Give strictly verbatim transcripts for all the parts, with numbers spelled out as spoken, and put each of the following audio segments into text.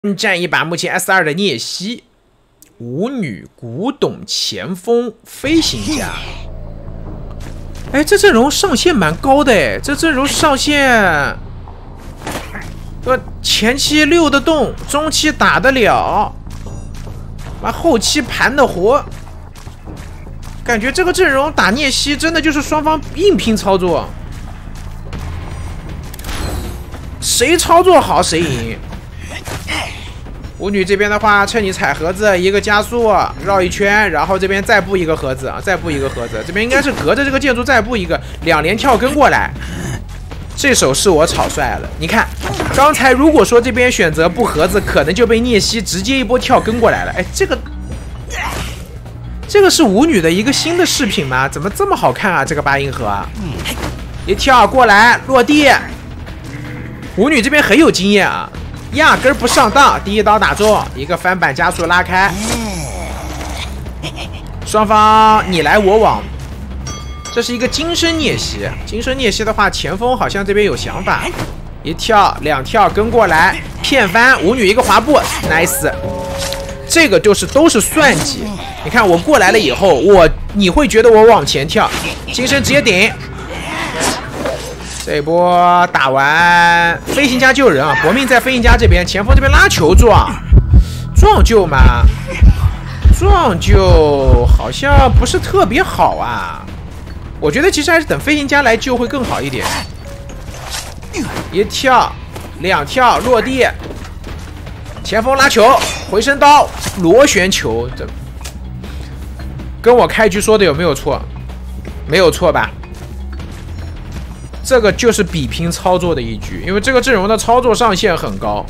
战一把目前 S 二 的聂西，舞女、古董、前锋、飞行家。哎，这阵容上限蛮高的哎，这阵容上限，呃，前期溜得动，中期打得了，完后期盘得活。感觉这个阵容打聂西真的就是双方硬拼操作，谁操作好谁赢。 舞女这边的话，趁你踩盒子，一个加速绕一圈，然后这边再布一个盒子啊，再布一个盒子。这边应该是隔着这个建筑再布一个，两连跳跟过来。这手是我草率了，你看，刚才如果说这边选择布盒子，可能就被聂西直接一波跳跟过来了。哎，这个，这个是舞女的一个新的饰品吗？怎么这么好看啊？这个八音盒啊，一跳过来落地，舞女这边很有经验啊。 压根不上当，第一刀打中，一个翻板加速拉开，双方你来我往，这是一个金身聂西。金身聂西的话，前锋好像这边有想法，一跳两跳跟过来，骗翻舞女一个滑步 ，nice， 这个就是都是算计。你看我过来了以后，我你会觉得我往前跳，金身直接顶。 这一波打完，飞行家救人啊！搏命在飞行家这边，前锋这边拉球撞，撞救吗？撞救好像不是特别好啊。我觉得其实还是等飞行家来救会更好一点。一跳，两跳落地，前锋拉球，回身刀，螺旋球，这跟我开局说的有没有错？没有错吧？ 这个就是比拼操作的一局，因为这个阵容的操作上限很高。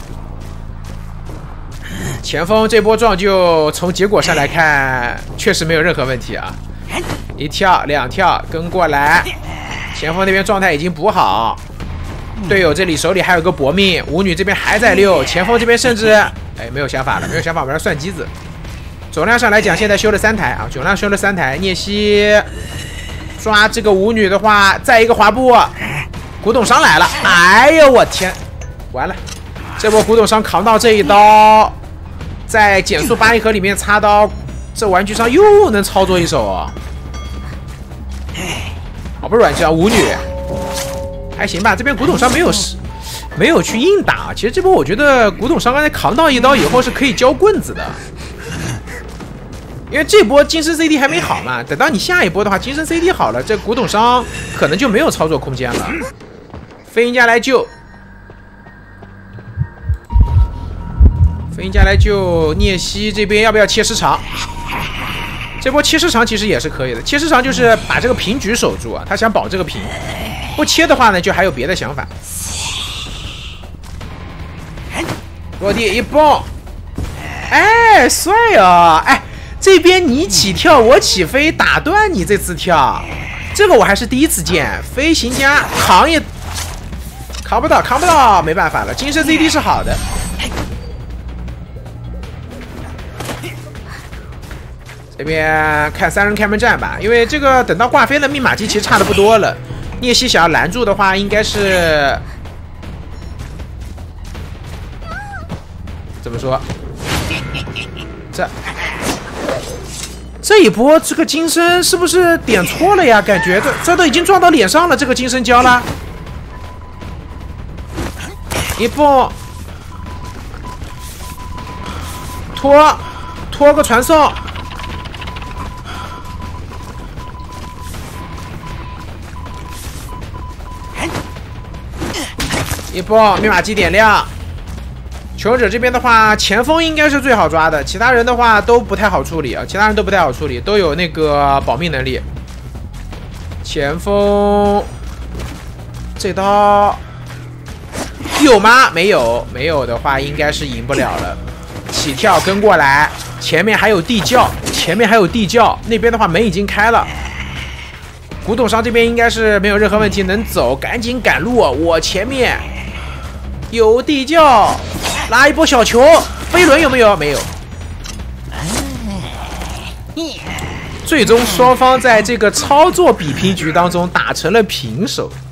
前锋这波撞救，从结果上来看，确实没有任何问题啊！一跳两跳跟过来，前锋那边状态已经补好，队友这里手里还有个搏命，舞女这边还在溜，前锋这边甚至哎没有想法了，没有想法，我们要算机子。总量上来讲，现在修了三台啊，总量修了三台，聂西。 抓这个舞女的话，再一个滑步，古董商来了！哎呦我天，完了！这波古董商扛到这一刀，在减速八音盒里面插刀，这玩具商又能操作一手哦。哦，不是玩具商，舞女还行吧。这边古董商没有没有去硬打，其实这波我觉得古董商刚才扛到一刀以后是可以交棍子的。 因为这波金身 C D 还没好嘛，等到你下一波的话，金身 C D 好了，这古董商可能就没有操作空间了。飞行家来救，飞行家来救聂西这边要不要切时长？这波切时长其实也是可以的，切时长就是把这个平局守住啊，他想保这个平，不切的话呢，就还有别的想法。落地一蹦，哎，帅哦，哎。 这边你起跳，我起飞，打断你这次跳，这个我还是第一次见。飞行家扛也扛不到，扛不到，没办法了。金身 C D 是好的。这边看三人开门战吧，因为这个等到挂飞了，密码机其实差的不多了。聂西想要拦住的话，应该是怎么说？这。 这一波这个金身是不是点错了呀？感觉这这都已经撞到脸上了，这个金身胶了。一蹦，拖拖个传送，一蹦密码机点亮。 求生者这边的话，前锋应该是最好抓的，其他人的话都不太好处理啊，其他人都不太好处理，都有那个保命能力。前锋这刀有吗？没有，没有的话应该是赢不了了。起跳跟过来，前面还有地窖，前面还有地窖，那边的话门已经开了。古董商这边应该是没有任何问题，能走，赶紧赶路，我前面有地窖。 拉一波小球，飞轮有没有？没有。最终双方在这个操作比拼局当中打成了平手。